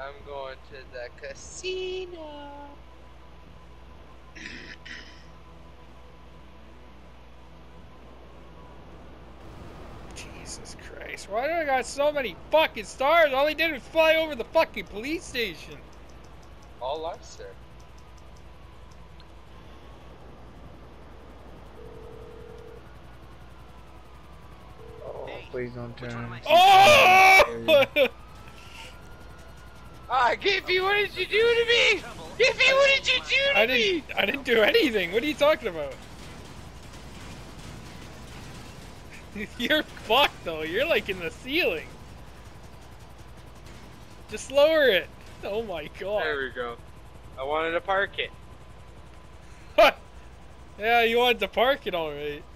I'm going to the casino. Jesus Christ. Why do I got so many fucking stars? All he did was fly over the fucking police station. All I said. Oh, please don't turn. Oh! Ah, Giffy, what did you do to me? Giffy, what did you do to me? I didn't do anything. What are you talking about? You're fucked though. You're like in the ceiling. Just lower it. Oh my god. There we go. I wanted to park it. Yeah, you wanted to park it alright.